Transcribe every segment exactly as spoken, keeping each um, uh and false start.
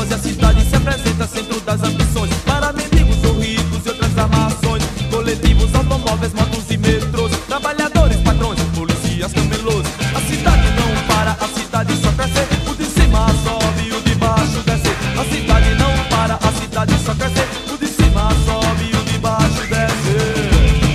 e a cidade se apresenta centro das ambições para mendigos ou ricos e outras armações. Coletivos, automóveis, motos e metrôs, trabalhadores, patrões, polícias, camelôs. A cidade não para, a cidade só cresce. O de cima sobe, o de baixo desce. A cidade não para, a cidade só cresce. O de cima sobe, o de baixo desce.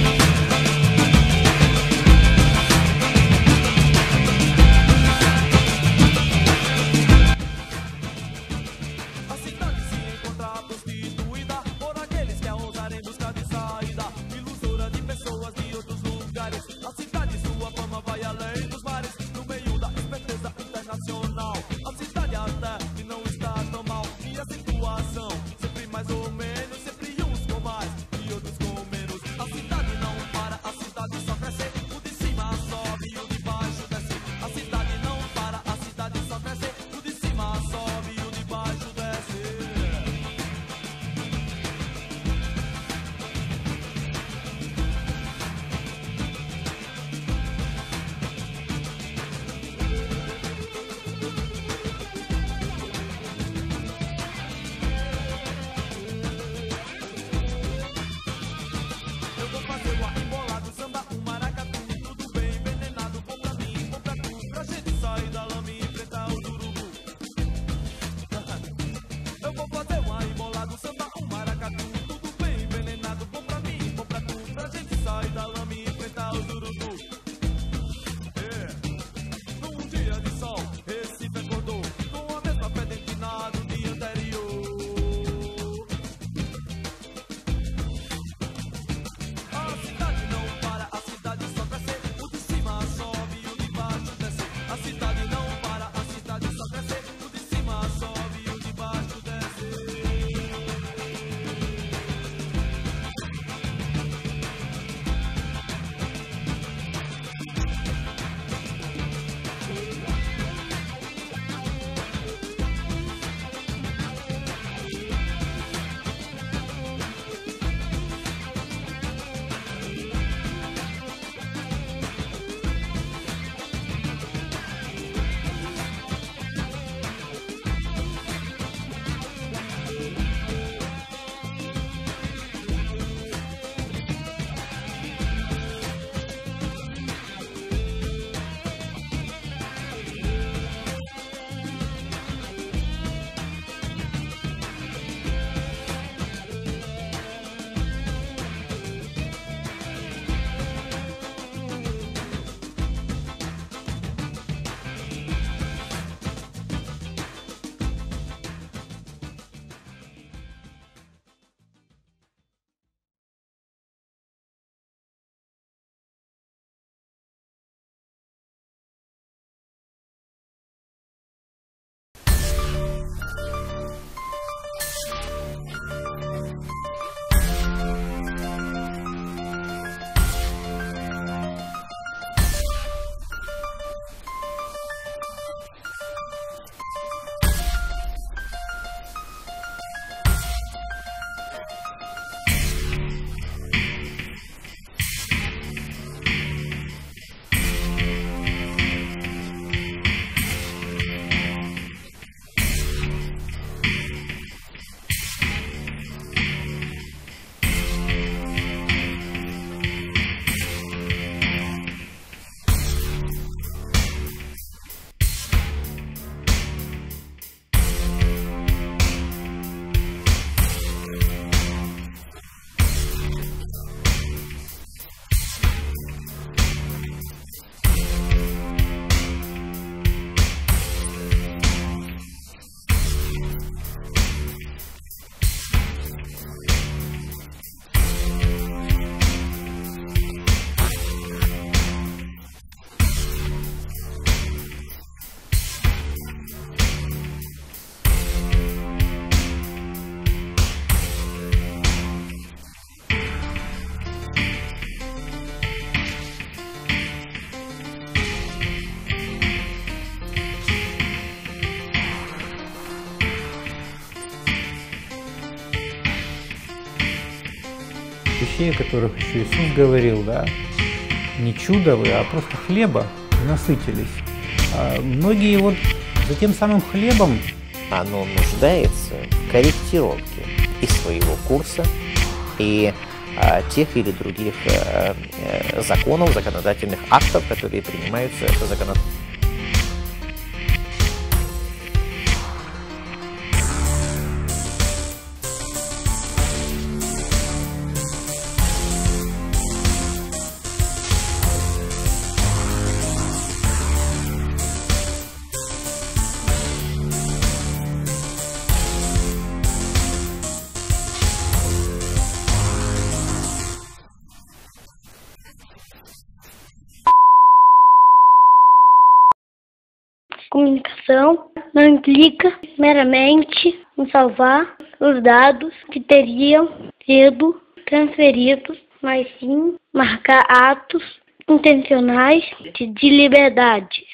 вещей, о которых еще Иисус говорил, да, не чудо вы, а просто хлеба насытились. А многие вот за тем самым хлебом оно нуждается в корректировке и своего курса, и а, тех или других а, а, законов, законодательных актов, которые принимаются законодательно. Comunicação não implica meramente em salvar os dados que teriam sido transferidos, mas sim marcar atos intencionais de liberdade.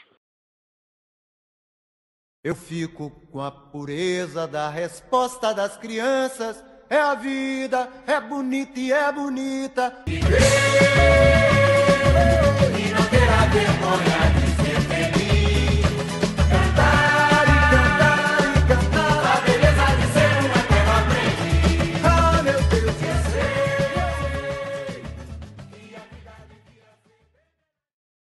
Eu fico com a pureza da resposta das crianças. É a vida, é bonita e é bonita. Viver e não terá vergonha.